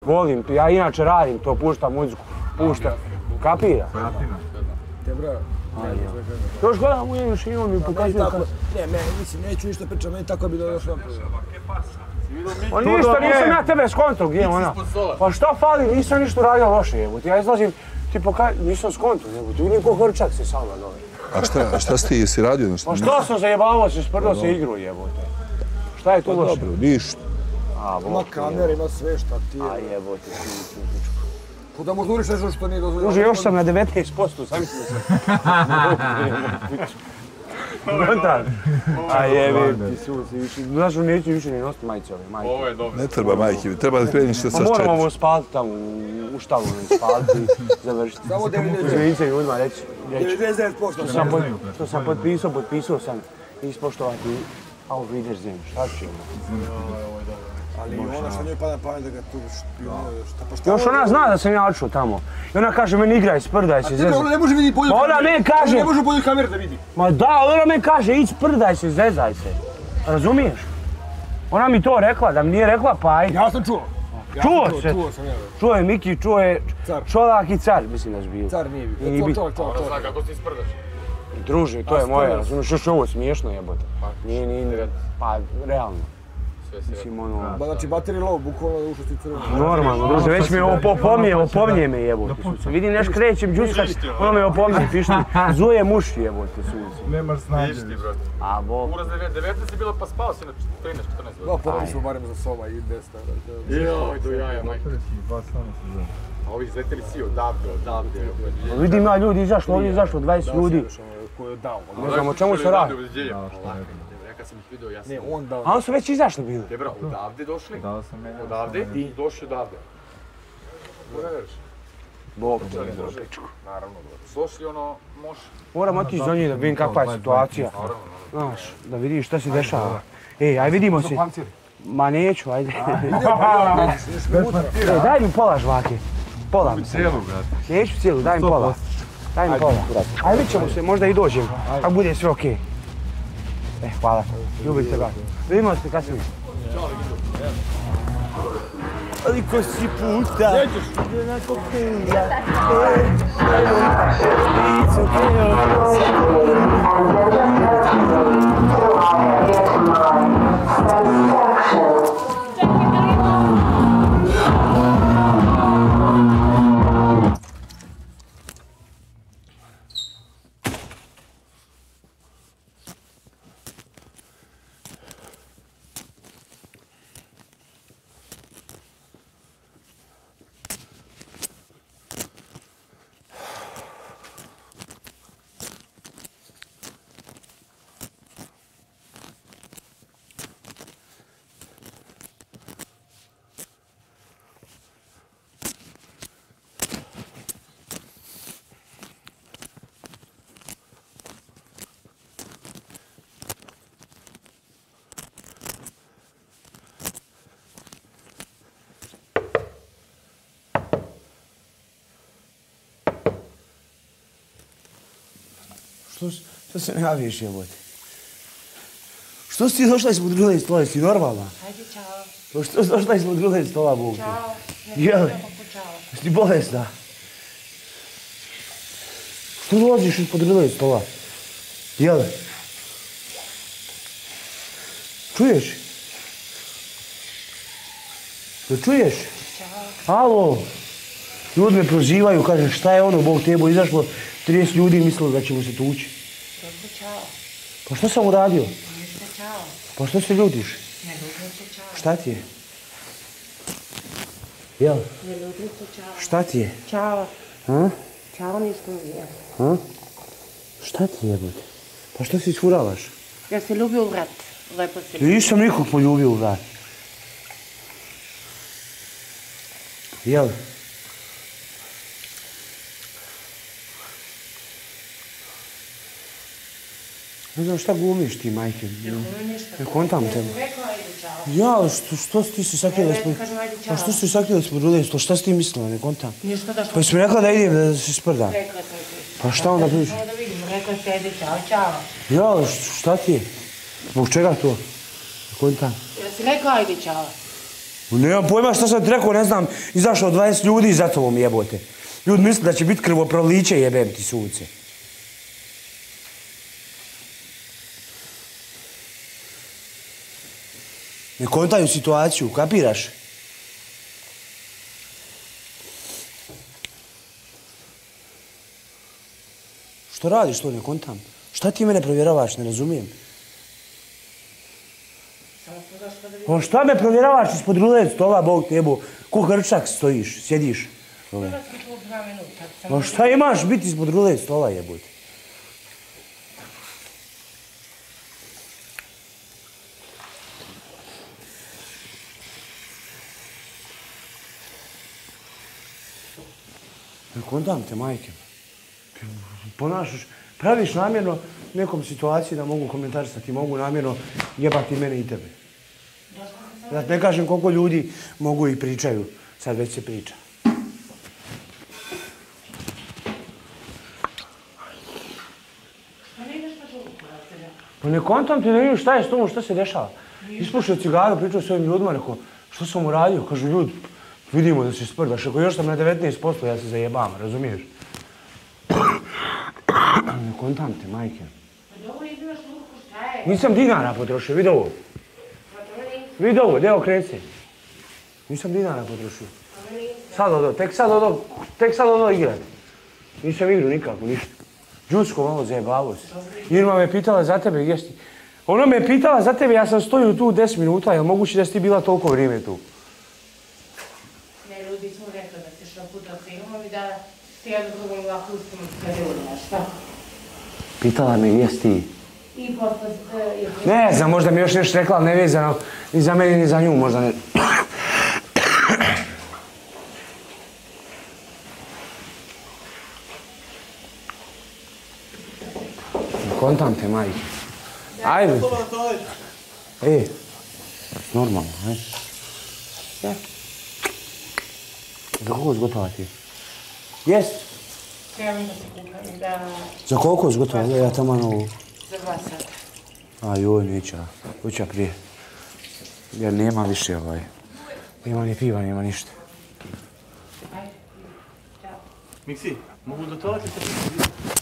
Volim, ja inače radim to, puštam muziku, puštam. Kapira? Te bro. Još gledam u njenu šinu mi pokazuju kako... Ne, mislim, neću ništa pričati, meni tako bi došlo. Pa ništa, nisam ja tebe skonto, gdje je ona? Pa šta fali, nisam ništa uradio loše, jebote. Ja izlazim, ti nisam skonto, jebote. Vidim ko hrčak se sama dole. A šta si ti, jesi radio nešto? Pa šta sam zajebavao se, sprdo se igru, jebote. Šta je tu loše? Dobro, ništa. Ima kamera, ima sve šta ti je. A jebote, Kuda možda uriš nešto što nije dozvoljeno? Može, još sam na 19%, sam mislim se. Kontan. A jebe ti suci, znaš, neću više ni nositi majice ove, majke. Ovo je dobro. Ne treba majke, treba da kreniš sa 4. Moramo ovo spaliti tamo u štalu, spaliti, završiti. Samo 99%. Izvinite ljudima, reći. 99%. Što sam potpisao sam ispoštovati Auf Wiedersehen, šta ću ima? Ali ona što njoj pada na pamet da ga tu špionira, Još ona zna da sam ja odšao tamo. I ona kaže meni igraj, sprdaj se, zezaj. Ona ne može vidjeti bolju kameru. Ona meni kaže... Ona ne može bolju kameru da vidi. Ma da, ona meni kaže ići sprdaj se, zezaj se. Razumiješ? Ona mi to rekla, da mi nije rekla pa ajde. Ja sam čuo. Čuo se. Čuo je Miki, čuo je Čolak i Car, mislim da su bili. Car nije bio. Čolak. Zna kako ti sprdaš. Druže, to je moje, razumiješ, što je ovo smiješno jebote. Nije, pa realno. Mislim ono... Znači baterij low, bukvalno ušao si crveno. Normalno, druže, već me opominje me jebote. Vidim neš krećem, džuskać, ono me opominje, pišti. Zuje muši jebote, suci. Nemaš snage. Vidiš ti, brate. A bog. Uraz 19 je bilo pa spao si na 13-14 Da, godina. pomeni smo barem za Soma i Desta. Joj, do jaja, majke. Dva stana se zove. A ovi izleteli svi odavde. Vidim ja ljudi izašlo, ovdje izašlo 20 ljudi. Ko je dao. Ne znam o čemu se radi. Ja kad sam ih vidio, ja sam... Ne, on dao. A oni su već izašli bili. Debra, odavde došli. Dao sam meni. Odavde i došli odavde. Mora veriš? Bog. Naravno, došli ono, može. Moram otići do njih da vidim kakva je situacija. Znaš, da vidiš šta se dešava. Ej, aj vidimo se. Ma neću, ajde. Daj mi pola žvake. Pola. Cijelu, brate. Neću cijelu, daj mi pola. Daj mi pola. Ajde, vidit ćemo se, možda i dođem. Ako bude sve okej. Hvala. Ljubim te, brate. Vidimo se kasnije. Koliko si puta na kokteja, Što se ne javiš, jebote? Što si ti došla ispod druge stola, si normalna? Ajde, čao. Što si došla ispod druge stola, Bog te? Čao. Jeli? Jesi ti bolesna? Što dolaziš ispod druge stola? Jeli? Čuješ? Jel čuješ? Čao. Alo? Ljudi me prozivaju, kaže šta je ono, Bog tebo, izašlo 30 ljudi i mislilo da ćemo se tući. Dobro, čao. Pa što sam uradio? Ništa, čao. Pa što se ljutiš? Ne ljutim se, čao. Šta ti je? Jel? Ne ljutim se, čao. Šta ti je? Čao. Ha? Čao, nisam vija. Ha? Šta ti je, jebote? Pa što si isfuravaš? Ja se ljubio u vrat. Lepo se Nisam nikog poljubio u vrat. Jel? Ne znam šta glumiš ti, majke. Ne kontam te. rekla, ajde, čao. Ja, što si ti se sakrila ispod... Pa što si se sakrila ispod druge stola? Šta si ti mislila, ne kontam? Ništa da što... Pa si mi rekla da idem da se sprdam. Rekla sam ti. Pa šta onda pričaš? Samo da vidim, rekla si, ajde, čao, čao. Ja, šta ti je? Zbog čega to? Ne kontam. Ja si rekla, ajde, čao. Nemam pojma što sam ti rekao, ne znam, izašao 20 ljudi za tobom jebote. Ljudi misle da će biti krvoproliće, jebem ti sunce. Ne kontaju situaciju, kapiraš? Što radiš to, ne kontam? Šta ti mene provjeravaš, ne razumijem? O šta me provjeravaš ispod rulec stola, Bog te jebo? Ko hrčak stojiš, sjediš? O šta imaš biti ispod rulec stola, jebote? Ne kontam te, majke. Ponašaš, praviš namjerno nekom situaciji da mogu komentarisati, mogu namjerno jebati mene i tebe. Da ne kažem koliko ljudi mogu i pričaju, sad već se priča. Pa ne kontam ti, ne vidim šta je s tomu, šta se dešava. Ispušio cigaru, pričao s ovim ljudima, rekao, što sam uradio? Kažu ljudi, vidimo da se sprdaš, ako još sam na 19%, ja se zajebam, razumiješ? Ne kontam te, majke. Nisam dinara potrošio, vidi ovo. Vidi ovo, gdje okreci. Nisam dinara potrošio. Sad odo, tek sad odo igrati. Nisam igru nikako, ništa. Džusko malo zajebavo se. Irma me pitala za tebe, gdje si? Ona me pitala za tebe, ja sam stojio tu 10 minuta, je li moguće da si ti bila toliko vrijeme tu? Ne, ljudi smo rekli da si šla puta s Irmom i da ti jedno drugom ovako uspimo periodima, šta? Pitala me gdje si ti? I posle... Ne znam, možda mi još nešto rekla, ali ne vezano ni za mene ni za nju, možda ne... Kontam te, majke. Ajde. Normalno, ajde. Ja. Za koliko zgotova ti? Jes? Trebam da se kupam, da... Za koliko zgotova? Ja tamo ovo... Za 2 sata. Joj, neću ja. Hoću ja prije. Jer nema više Nema ni piva, nema ništa. Ajde. Ćao. Miksi, mogu do toalete se